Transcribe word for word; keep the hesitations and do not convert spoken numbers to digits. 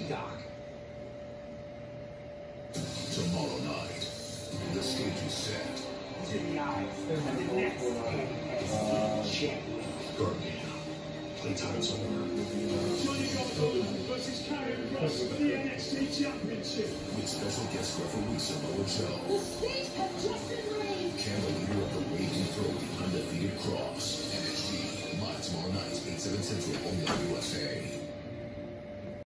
Doc. Tomorrow night, the stage is set. To the eyes of the next N X T champion. Guardian, playtime's over. Johnny Gargano versus Karrion Kross for the N X T Championship. With special guest referee Samoa Joe. The stage has just been raised. Can the leader of